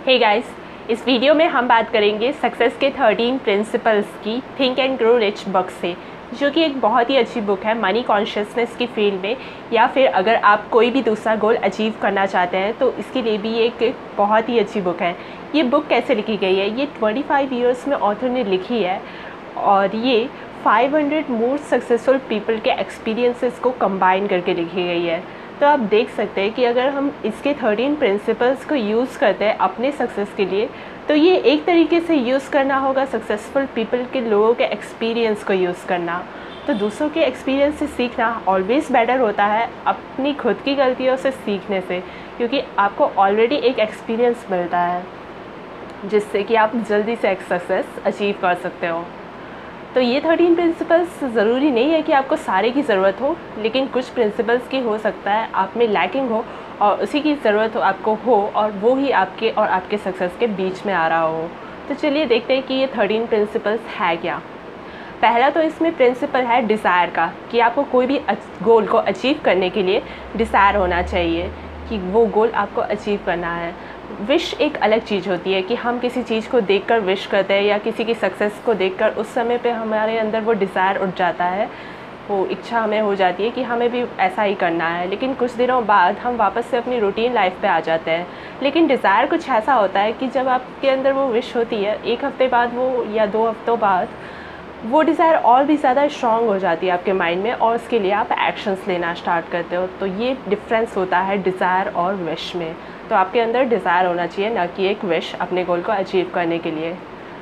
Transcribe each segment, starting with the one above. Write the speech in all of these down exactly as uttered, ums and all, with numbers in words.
Hey guys, इस video में हम बात करेंगे सक्सेस के थर्टीन प्रिंसिपल्स की think and grow rich book से, जो कि एक बहुत ही अच्छी बुक है मनी कॉन्शियसनेस की फील्ड में, या फिर अगर आप कोई भी दूसरा गोल अचीव करना चाहते हैं तो इसके लिए भी एक, एक बहुत ही अच्छी बुक है। ये बुक कैसे लिखी गई है? ये पच्चीस ईयर्स में ऑथर ने लिखी है और ये पाँच सौ मोस्ट सक्सेसफुल पीपल के एक्सपीरियंसेस को कंबाइन करके लिखी गई है। तो आप देख सकते हैं कि अगर हम इसके थर्टीन प्रिंसिपल्स को यूज़ करते हैं अपने सक्सेस के लिए, तो ये एक तरीके से यूज़ करना होगा सक्सेसफुल पीपल के लोगों के एक्सपीरियंस को यूज़ करना। तो दूसरों के एक्सपीरियंस से सीखना ऑलवेज़ बेटर होता है अपनी खुद की गलतियों से सीखने से, क्योंकि आपको ऑलरेडी एक एक्सपीरियंस मिलता है जिससे कि आप जल्दी से एक सक्सेस अचीव कर सकते हो। तो ये थर्टीन प्रिंसिपल्स ज़रूरी नहीं है कि आपको सारे की ज़रूरत हो, लेकिन कुछ प्रिंसिपल्स की हो सकता है आप में लैकिंग हो और उसी की ज़रूरत हो आपको हो, और वो ही आपके और आपके सक्सेस के बीच में आ रहा हो। तो चलिए देखते हैं कि ये थर्टीन प्रिंसिपल्स है क्या। पहला तो इसमें प्रिंसिपल है डिज़ायर का, कि आपको कोई भी गोल को अचीव करने के लिए डिज़ायर होना चाहिए कि वो गोल आपको अचीव करना है। विश एक अलग चीज़ होती है कि हम किसी चीज़ को देखकर विश करते हैं या किसी की सक्सेस को देखकर उस समय पे हमारे अंदर वो डिज़ायर उठ जाता है, वो इच्छा हमें हो जाती है कि हमें भी ऐसा ही करना है, लेकिन कुछ दिनों बाद हम वापस से अपनी रूटीन लाइफ पे आ जाते हैं। लेकिन डिज़ायर कुछ ऐसा होता है कि जब आपके अंदर वो विश होती है, एक हफ़्ते बाद वो या दो हफ्तों बाद वो डिज़ायर और भी ज़्यादा स्ट्रॉन्ग हो जाती है आपके माइंड में, और उसके लिए आप एक्शंस लेना स्टार्ट करते हो। तो ये डिफरेंस होता है डिज़ायर और विश में। तो आपके अंदर डिज़ायर होना चाहिए, ना कि एक विश अपने गोल को अचीव करने के लिए।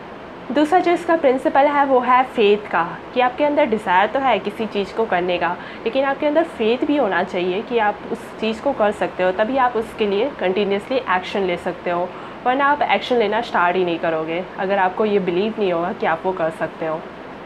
दूसरा जो इसका प्रिंसिपल है वो है फेथ का, कि आपके अंदर डिज़ायर तो है किसी चीज़ को करने का, लेकिन आपके अंदर फेथ भी होना चाहिए कि आप उस चीज़ को कर सकते हो, तभी आप उसके लिए कंटिन्यूसली एक्शन ले सकते हो। वरना आप एक्शन लेना स्टार्ट ही नहीं करोगे अगर आपको ये बिलीव नहीं होगा कि आप वो कर सकते हो।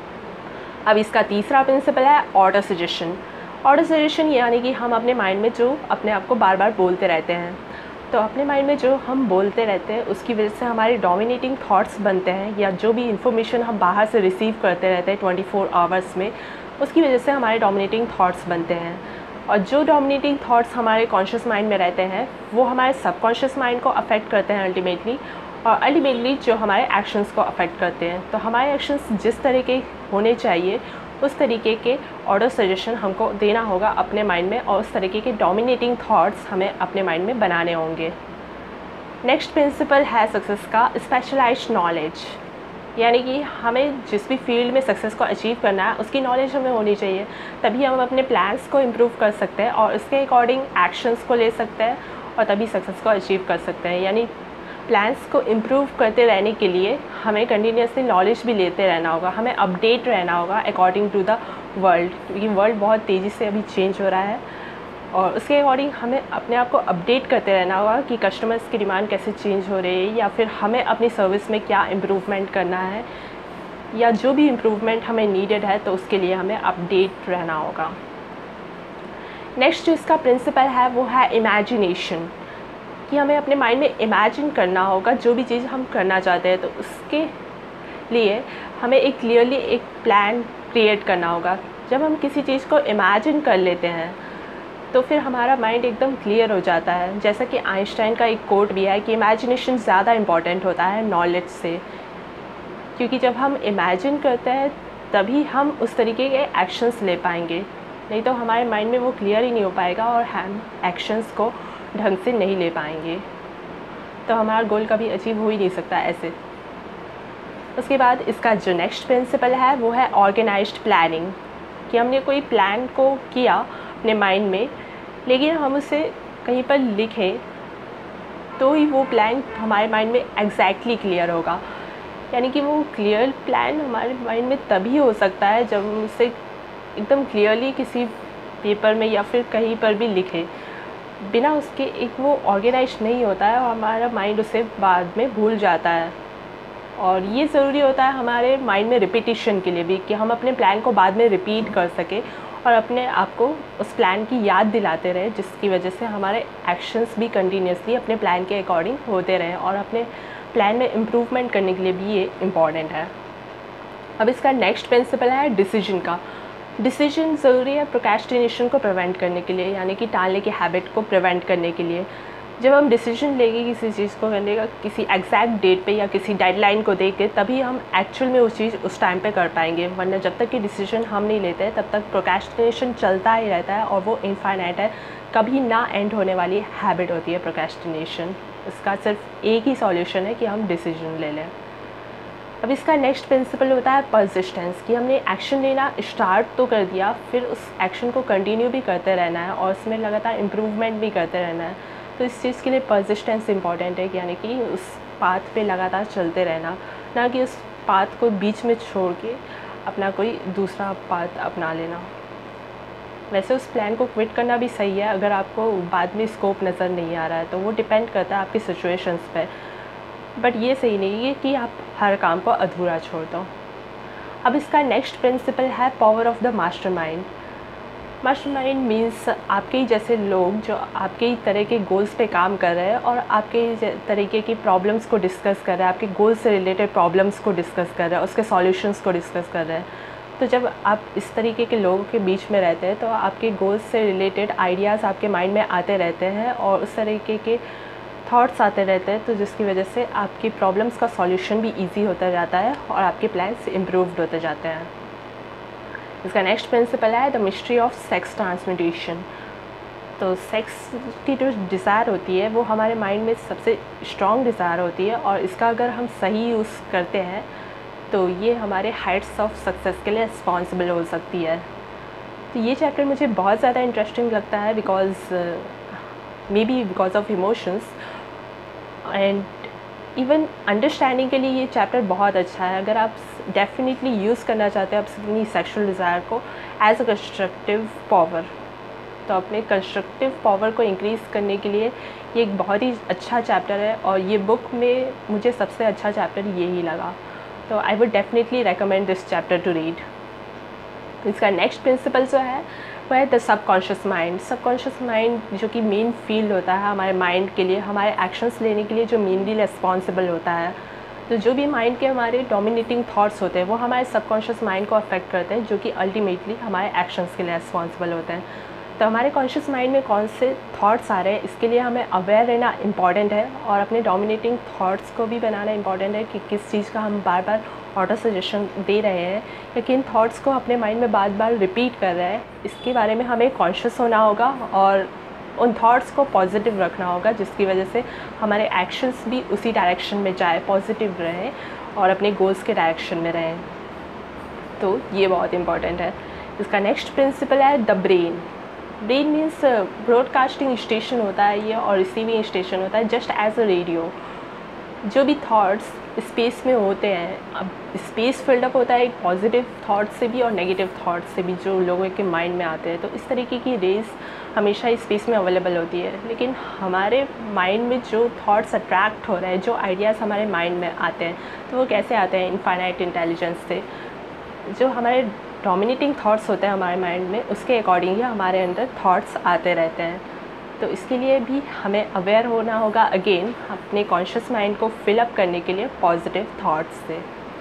अब इसका तीसरा प्रिंसिपल है ऑटो सजेशन। ऑटो सजेशन यानी कि हम अपने माइंड में जो अपने आप को बार बार बोलते रहते हैं, तो अपने माइंड में जो हम बोलते रहते हैं उसकी वजह से हमारे डोमिनेटिंग थॉट्स बनते हैं, या जो भी इन्फॉर्मेशन हम बाहर से रिसीव करते रहते हैं ट्वेंटी फोर आवर्स में, उसकी वजह से हमारे डोमिनेटिंग थॉट्स बनते हैं। और जो डोमिनेटिंग थॉट्स हमारे कॉन्शियस माइंड में रहते हैं वो हमारे सबकॉन्शियस माइंड को अफेक्ट करते हैं अल्टीमेटली, और अल्टीमेटली जो हमारे एक्शंस को अफेक्ट करते हैं। तो हमारे एक्शंस जिस तरह के होने चाहिए उस तरीके के ऑटो सजेशन हमको देना होगा अपने माइंड में, और उस तरीके के डोमिनेटिंग थॉट्स हमें अपने माइंड में बनाने होंगे। नेक्स्ट प्रिंसिपल है सक्सेस का स्पेशलाइज्ड नॉलेज, यानी कि हमें जिस भी फील्ड में सक्सेस को अचीव करना है उसकी नॉलेज हमें होनी चाहिए, तभी हम अपने प्लान्स को इम्प्रूव कर सकते हैं और उसके अकॉर्डिंग एक्शंस को ले सकते हैं, और तभी सक्सेस को अचीव कर सकते हैं। यानी प्लान्स को इम्प्रूव करते रहने के लिए हमें कंटिन्यूसली नॉलेज भी लेते रहना होगा, हमें अपडेट रहना होगा अकॉर्डिंग टू द वर्ल्ड, क्योंकि वर्ल्ड बहुत तेज़ी से अभी चेंज हो रहा है, और उसके अकॉर्डिंग हमें अपने आप को अपडेट करते रहना होगा कि कस्टमर्स की डिमांड कैसे चेंज हो रही है, या फिर हमें अपनी सर्विस में क्या इम्प्रूवमेंट करना है, या जो भी इम्प्रूवमेंट हमें नीडेड है तो उसके लिए हमें अपडेट रहना होगा। नेक्स्ट जो इसका प्रिंसिपल है वो है इमेजिनेशन, कि हमें अपने माइंड में इमेजिन करना होगा जो भी चीज़ हम करना चाहते हैं, तो उसके लिए हमें एक क्लियरली एक प्लान क्रिएट करना होगा। जब हम किसी चीज़ को इमेजिन कर लेते हैं तो फिर हमारा माइंड एकदम क्लियर हो जाता है। जैसा कि आइंस्टाइन का एक कोट भी है कि इमेजिनेशन ज़्यादा इम्पॉर्टेंट होता है नॉलेज से, क्योंकि जब हम इमेजिन करते हैं तभी हम उस तरीके के एक्शंस ले पाएंगे, नहीं तो हमारे माइंड में वो क्लियर ही नहीं हो पाएगा और हम एक्शंस को ढंग से नहीं ले पाएंगे, तो हमारा गोल कभी अचीव हो ही नहीं सकता ऐसे। उसके बाद इसका जो नेक्स्ट प्रिंसिपल है वो है ऑर्गेनाइज्ड प्लानिंग, कि हमने कोई प्लान को किया अपने माइंड में, लेकिन हम उसे कहीं पर लिखें तो ही वो प्लान हमारे माइंड में एग्जैक्टली क्लियर होगा। यानी कि वो क्लियर प्लान हमारे माइंड में तभी हो सकता है जब हम उसे एकदम क्लियरली किसी पेपर में या फिर कहीं पर भी लिखें। बिना उसके एक वो ऑर्गेनाइज नहीं होता है और हमारा माइंड उसे बाद में भूल जाता है। और ये ज़रूरी होता है हमारे माइंड में रिपीटिशन के लिए भी, कि हम अपने प्लान को बाद में रिपीट कर सकें और अपने आप को उस प्लान की याद दिलाते रहे, जिसकी वजह से हमारे एक्शंस भी कंटिन्यूसली अपने प्लान के अकॉर्डिंग होते रहें, और अपने प्लान में इम्प्रूवमेंट करने के लिए भी ये इम्पॉर्टेंट है। अब इसका नेक्स्ट प्रिंसिपल है डिसीजन का। डिसीजन ज़रूरी है प्रोक्रेस्टिनेशन को प्रिवेंट करने के लिए, यानी कि टालने की हैबिट को प्रिवेंट करने के लिए। जब हम डिसीजन लेंगे किसी चीज़ को करने का किसी एग्जैक्ट डेट पे या किसी डेडलाइन को देख के, तभी हम एक्चुअल में उस चीज़ उस टाइम पे कर पाएंगे, वरना जब तक कि डिसीजन हम नहीं लेते तब तक प्रोक्रेस्टिनेशन चलता ही रहता है और वो इनफाइनाइट है, कभी ना एंड होने वाली हैबिट होती है प्रोक्रेस्टिनेशन। इसका सिर्फ एक ही सॉल्यूशन है कि हम डिसीजन ले लें। अब इसका नेक्स्ट प्रिंसिपल होता है परसिस्टेंस, कि हमने एक्शन लेना स्टार्ट तो कर दिया, फिर उस एक्शन को कंटिन्यू भी करते रहना है और उसमें लगातार इम्प्रूवमेंट भी करते रहना है। तो इस चीज़ के लिए परसिस्टेंस इंपॉर्टेंट है, यानी कि उस पाथ पे लगातार चलते रहना, ना कि उस पाथ को बीच में छोड़ के अपना कोई दूसरा पाथ अपना लेना। वैसे उस प्लान को क्विट करना भी सही है अगर आपको बाद में स्कोप नज़र नहीं आ रहा है, तो वो डिपेंड करता है आपकी सिचुएशंस पे, बट ये सही नहीं है कि आप हर काम को अधूरा छोड़ दो। अब इसका नेक्स्ट प्रिंसिपल है power of the mastermind. Mastermind means आपके ही जैसे लोग जो आपके ही तरह के गोल्स पे काम कर रहे हैं और आपके ही तरीके की प्रॉब्लम्स को डिस्कस कर रहे हैं, आपके गोल्स से रिलेटेड प्रॉब्लम्स को डिस्कस कर रहे हैं, उसके सॉल्यूशंस को डिस्कस कर रहे हैं। तो जब आप इस तरीके के लोगों के बीच में रहते हैं तो आपके गोल्स से रिलेटेड आइडियाज़ आपके माइंड में आते रहते हैं और उस तरीके के थॉट्स आते रहते हैं, तो जिसकी वजह से आपकी प्रॉब्लम्स का सॉल्यूशन भी इजी होता जाता है और आपके प्लान्स इम्प्रूव्ड होते जाते हैं। इसका नेक्स्ट प्रिंसिपल है the mystery of sex transmutation. तो सेक्स की जो डिज़ायर होती है वो हमारे माइंड में सबसे स्ट्रॉन्ग डिज़ायर होती है और इसका अगर हम सही यूज़ करते हैं तो ये हमारे हाइट्स ऑफ सक्सेस के लिए रिस्पॉन्सिबल हो सकती है। तो ये चैप्टर मुझे बहुत ज़्यादा इंटरेस्टिंग लगता है because maybe because of emotions and even understanding के लिए ये चैप्टर बहुत अच्छा है। अगर आप डेफिनेटली यूज़ करना चाहते हैं अपनी सेक्शुअल डिज़ायर को एज अ कंस्ट्रक्टिव पावर, तो अपने कंस्ट्रक्टिव पावर को इंक्रीज़ करने के लिए ये एक बहुत ही अच्छा चैप्टर है और ये बुक में मुझे सबसे अच्छा चैप्टर यही लगा। तो I would definitely recommend this chapter to read. इसका नेक्स्ट प्रिंसिपल जो है वो है the subconscious mind. Subconscious mind जो कि मेन फील्ड होता है हमारे माइंड के लिए, हमारे एक्शंस लेने के लिए जो मेनली रिस्पॉन्सिबल होता है। तो जो भी माइंड के हमारे डोमिनेटिंग थॉट्स होते हैं वो हमारे सबकॉन्शियस माइंड को अफेक्ट करते हैं, जो कि अल्टीमेटली हमारे एक्शंस के लिए रिस्पॉन्सिबल होते हैं। तो हमारे कॉन्शियस माइंड में कौन से थॉट्स आ रहे हैं इसके लिए हमें अवेयर रहना इम्पॉर्टेंट है और अपने डोमिनेटिंग थॉट्स को भी बनाना इम्पॉर्टेंट है कि किस चीज़ का हम बार बार ऑटो सजेशन दे रहे हैं या किन थॉट्स को अपने माइंड में बार बार रिपीट कर रहे हैं। इसके बारे में हमें कॉन्शियस होना होगा और उन थॉट्स को पॉजिटिव रखना होगा, जिसकी वजह से हमारे एक्शंस भी उसी डायरेक्शन में जाए, पॉजिटिव रहें और अपने गोल्स के डायरेक्शन में रहें। तो ये बहुत इंपॉर्टेंट है। इसका नेक्स्ट प्रिंसिपल है the brain. Brain means broadcasting station होता है ये और रिसीविंग स्टेशन होता है, जस्ट एज अ रेडियो। जो भी थॉट्स स्पेस में होते हैं, अब स्पेस फिल्डअप होता है एक पॉजिटिव थॉट से भी और नेगेटिव थॉट से भी जो लोगों के माइंड में आते हैं। तो इस तरीके की रेज हमेशा स्पेस में अवेलेबल होती है, लेकिन हमारे माइंड में जो थॉट्स अट्रैक्ट हो रहे हैं, जो आइडियाज़ हमारे माइंड में आते हैं, तो वो कैसे आते हैं? इनफाइनाइट इंटेलिजेंस से। जो हमारे डोमिनेटिंग थॉट्स होते हैं हमारे माइंड में, उसके अकॉर्डिंग ही हमारे अंदर थॉट्स आते रहते हैं। तो इसके लिए भी हमें अवेयर होना होगा, अगेन अपने कॉन्शियस माइंड को फिलअप करने के लिए पॉजिटिव थॉट्स से।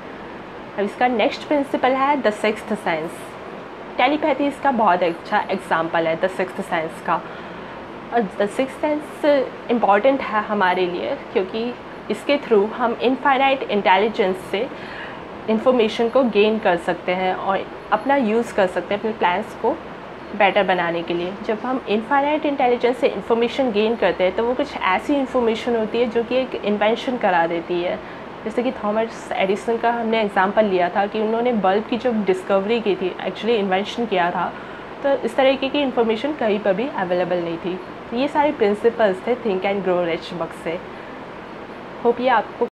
अब इसका नेक्स्ट प्रिंसिपल है द सिक्स्थ सेंस। टेलीपैथी इसका बहुत अच्छा एग्जाम्पल है द सिक्स्थ सेंस का। और द सिक्स्थ सेंस इम्पॉर्टेंट है हमारे लिए क्योंकि इसके थ्रू हम इनफाइनाइट इंटेलिजेंस से इंफॉर्मेशन को गेन कर सकते हैं और अपना यूज़ कर सकते हैं अपने प्लान्स को बेटर बनाने के लिए। जब हम इनफाइनाइट इंटेलिजेंस से इंफॉर्मेशन गेन करते हैं तो वो कुछ ऐसी इंफॉर्मेशन होती है जो कि एक इन्वेंशन करा देती है। जैसे कि थॉमस एडिसन का हमने एग्जांपल लिया था कि उन्होंने बल्ब की जो डिस्कवरी की थी, एक्चुअली इन्वेंशन किया था, तो इस तरीके की इंफॉर्मेशन कहीं पर भी अवेलेबल नहीं थी। ये सारे प्रिंसिपल्स थे think and grow rich book से। होप ये आपको